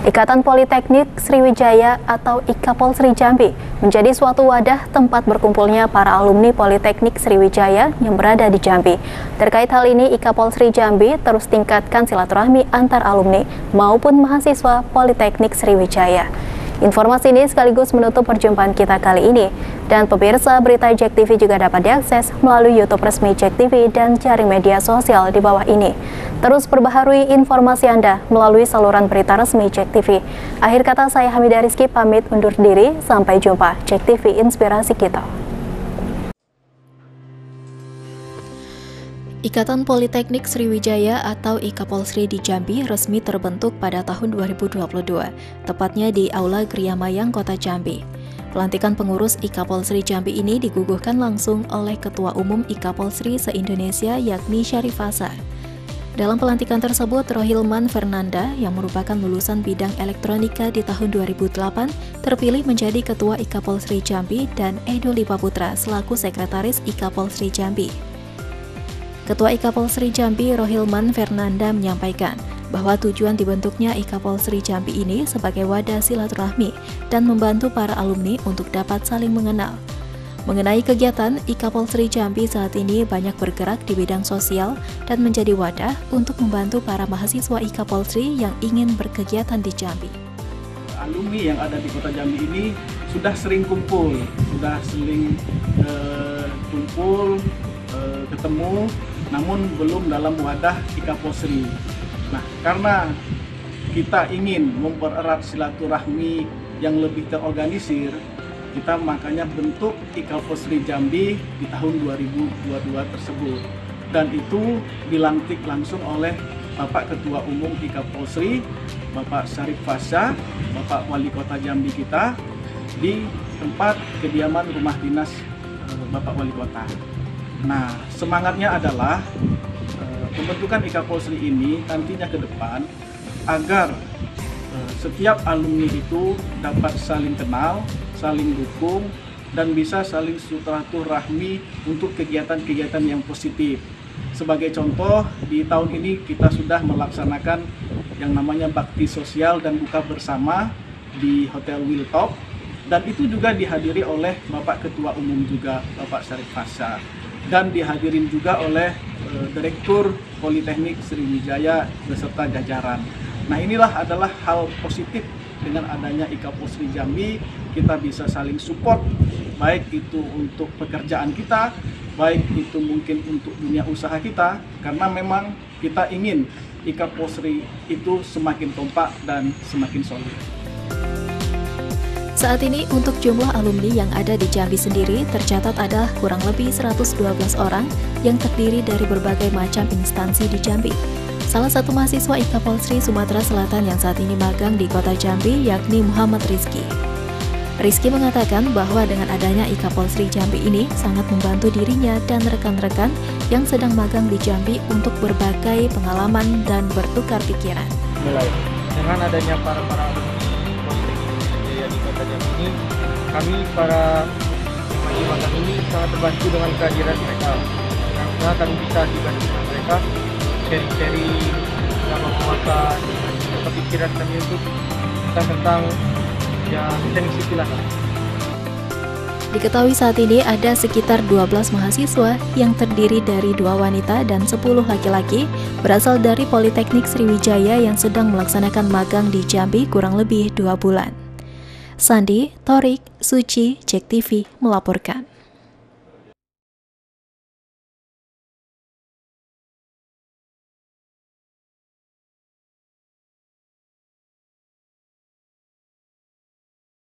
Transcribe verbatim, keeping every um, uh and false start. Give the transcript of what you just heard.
Ikatan Politeknik Sriwijaya atau IKAPolSri Jambi menjadi suatu wadah tempat berkumpulnya para alumni Politeknik Sriwijaya yang berada di Jambi. Terkait hal ini, IKAPolSri Jambi terus tingkatkan silaturahmi antar alumni maupun mahasiswa Politeknik Sriwijaya. Informasi ini sekaligus menutup perjumpaan kita kali ini. Dan pemirsa, berita Jack T V juga dapat diakses melalui YouTube resmi Jack T V dan jaring media sosial di bawah ini. Terus perbaharui informasi Anda melalui saluran berita resmi Jack T V. Akhir kata, saya Hamidah Rizky pamit undur diri. Sampai jumpa. Jack T V, inspirasi kita. Ikatan Politeknik Sriwijaya atau IKAPolSri di Jambi resmi terbentuk pada tahun dua ribu dua puluh dua, tepatnya di Aula Gria Mayang, Kota Jambi. Pelantikan pengurus IKAPolSri Jambi ini diguguhkan langsung oleh Ketua Umum IKAPolSri se-Indonesia yakni Syarif Fasa. Dalam pelantikan tersebut, Rohilman Fernanda yang merupakan lulusan bidang elektronika di tahun dua ribu delapan terpilih menjadi Ketua IKAPolSri Jambi dan Edo Lipaputra selaku Sekretaris IKAPolSri Jambi. Ketua IKAPolSri Jambi Rohilman Fernanda menyampaikan bahwa tujuan dibentuknya IKAPolSri Jambi ini sebagai wadah silaturahmi dan membantu para alumni untuk dapat saling mengenal. Mengenai kegiatan, IKAPolSri Jambi saat ini banyak bergerak di bidang sosial dan menjadi wadah untuk membantu para mahasiswa IKAPolSri yang ingin berkegiatan di Jambi. Alumni yang ada di Kota Jambi ini sudah sering kumpul, sudah sering uh, kumpul, uh, ketemu, namun belum dalam wadah IKAPolSri. Nah, karena kita ingin mempererat silaturahmi yang lebih terorganisir, kita makanya bentuk IKAPolSri Jambi di tahun dua ribu dua puluh dua tersebut. Dan itu dilantik langsung oleh Bapak Ketua Umum IKAPolSri, Bapak Syarif Fasa, Bapak Wali Kota Jambi kita, di tempat kediaman rumah dinas Bapak Wali Kota. Nah, semangatnya adalah uh, pembentukan IKAPolSri ini nantinya ke depan agar uh, setiap alumni itu dapat saling kenal, saling dukung, dan bisa saling silaturahmi untuk kegiatan-kegiatan yang positif. Sebagai contoh, di tahun ini kita sudah melaksanakan yang namanya bakti sosial dan buka bersama di Hotel Wiltop, dan itu juga dihadiri oleh Bapak Ketua Umum juga, Bapak Syarif Fasa. Dan dihadirin juga oleh e, Direktur Politeknik Sriwijaya beserta jajaran. Nah, inilah adalah hal positif dengan adanya IKAPolSri Jambi. Kita bisa saling support, baik itu untuk pekerjaan kita, baik itu mungkin untuk dunia usaha kita, karena memang kita ingin IKAPolSri itu semakin kompak dan semakin solid. Saat ini untuk jumlah alumni yang ada di Jambi sendiri tercatat ada kurang lebih seratus dua belas orang yang terdiri dari berbagai macam instansi di Jambi. Salah satu mahasiswa IKAPolSri Sumatera Selatan yang saat ini magang di Kota Jambi yakni Muhammad Rizky. Rizky mengatakan bahwa dengan adanya IKAPolSri Jambi ini sangat membantu dirinya dan rekan-rekan yang sedang magang di Jambi untuk berbagai pengalaman dan bertukar pikiran. Mulai dengan adanya para-para alumni di Kota Jambi ini, kami para yang lagi magang ini sangat terbantu dengan kehadiran mereka, karena kami bisa dibantu dengan mereka sharing-sharing sama penguatan atau pikiran kami untuk tentang tentang ya teknik sipil lah. Diketahui saat ini ada sekitar dua belas mahasiswa yang terdiri dari dua wanita dan sepuluh laki-laki berasal dari Politeknik Sriwijaya yang sedang melaksanakan magang di Jambi kurang lebih dua bulan. Sandi, Torik, Suci, Jack T V melaporkan.